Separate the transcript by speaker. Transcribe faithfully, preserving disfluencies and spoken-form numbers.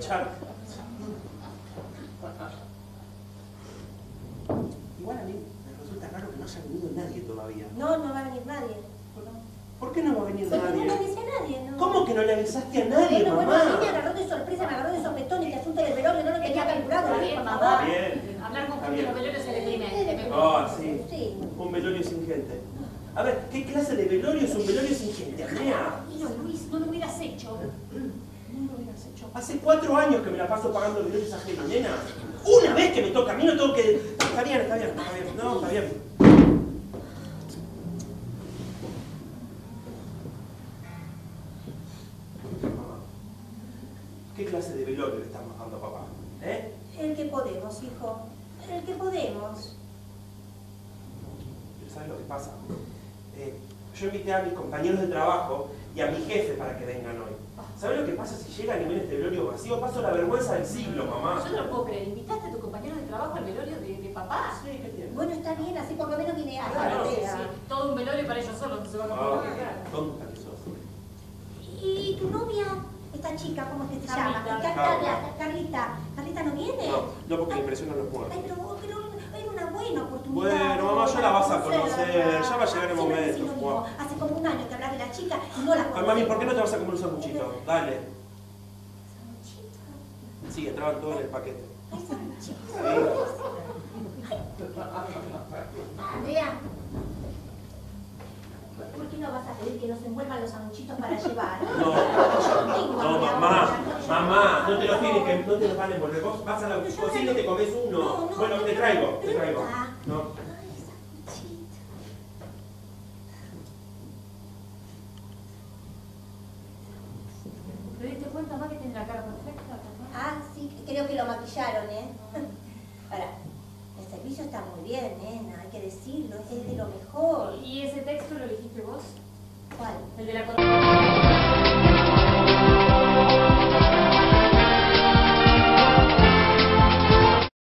Speaker 1: aprovechar. Igual a mí me resulta raro que no haya venido nadie todavía.
Speaker 2: No, no va a venir nadie.
Speaker 1: ¿Por qué no va a venir
Speaker 2: Porque
Speaker 1: nadie?
Speaker 2: no le avisé a nadie, ¿no?
Speaker 1: ¿Cómo que no le avisaste a nadie,
Speaker 2: bueno,
Speaker 1: mamá?
Speaker 2: Bueno, a mí me agarró de sorpresa, me agarró de sopetón y este asunto del velorio no lo tenía calculado.
Speaker 3: Está bien,
Speaker 2: por
Speaker 3: mamá.
Speaker 2: favor.
Speaker 1: Bien.
Speaker 3: Hablar con gente de los velorios es deprimente.
Speaker 1: Ah, sí.
Speaker 2: Sí.
Speaker 1: Un velorio sin gente. A ver, ¿qué clase de velorio es un velorio sin gente, Andrea?
Speaker 3: Tranquilo, Luis, no lo hubieras hecho. No lo hubieras hecho.
Speaker 1: Hace cuatro años que me la paso pagando velorios ajenos, nena. Una vez que me toca a mí no tengo que... Está bien, está bien, está bien. No, está bien. ¿Qué clase de velorio le estamos dando a papá? ¿Eh?
Speaker 2: El que podemos, hijo. El que podemos.
Speaker 1: ¿Sabes lo que pasa? Eh, yo invité a mis compañeros de trabajo y a mi jefe para que vengan hoy. ¿Sabes lo que pasa si llegan y ven este velorio vacío? Paso la vergüenza del siglo, mamá.
Speaker 3: Yo no lo puedo creer. ¿Invitaste a tu compañero de trabajo al velorio de, de papá?
Speaker 1: Sí, ¿qué tiene?
Speaker 2: Bueno, está bien, así por lo menos viene a
Speaker 3: Claro, sí,
Speaker 2: Andrea.
Speaker 3: sí. Todo un velorio para ellos solos, no se van a poder
Speaker 1: Ah,
Speaker 3: quedar.
Speaker 1: tonta que sos.
Speaker 2: ¿Y tu novia? Esta chica, ¿cómo es que se llama?
Speaker 3: Carlita.
Speaker 2: Car- Carla, Carlita. ¿Carlita no viene?
Speaker 1: No, no porque le impresionan los
Speaker 2: Ay,
Speaker 1: muertos.
Speaker 2: pero, pero era una buena oportunidad.
Speaker 1: Bueno, mamá, ya la vas a conocer, ya va a llegar el
Speaker 2: Siempre
Speaker 1: momento.
Speaker 2: decís lo mismo.
Speaker 1: Guau.
Speaker 2: Hace como un año que hablas de la chica y no la
Speaker 1: Ay,
Speaker 2: conoces.
Speaker 1: mami, ¿por qué no te vas a comer un sanguchito? Dale. Sí, entraban todos en el paquete.
Speaker 2: Ay, sanguchito.
Speaker 1: Sí.
Speaker 2: Andrea, ¿por qué no vas a pedir que nos envuelvan los sanguchitos para llevar?
Speaker 1: No,
Speaker 2: Yo no tengo
Speaker 1: no,
Speaker 2: hambre
Speaker 1: mamá,
Speaker 2: ahora, no, yo-
Speaker 1: mamá, no te los tienen que, no te los van a envolver. Vos vas a la
Speaker 2: Pero yo
Speaker 1: cocina y
Speaker 2: no-
Speaker 1: te comes uno.
Speaker 2: No, no,
Speaker 1: Bueno,
Speaker 2: no,
Speaker 1: te
Speaker 2: no,
Speaker 1: traigo, te
Speaker 2: pero
Speaker 1: traigo.
Speaker 2: está.
Speaker 1: No.
Speaker 2: Ay, sanguchito.
Speaker 3: ¿Te diste cuenta, mamá, que tiene la cara perfecta, papá?
Speaker 2: Ah, sí, creo que lo maquillaron, ¿eh? Ahora, el servicio está muy bien, nena, hay que decirlo, es de lo mejor.
Speaker 3: ¿Y ese texto lo elegiste vos?
Speaker 2: ¿Cuál?
Speaker 3: El de la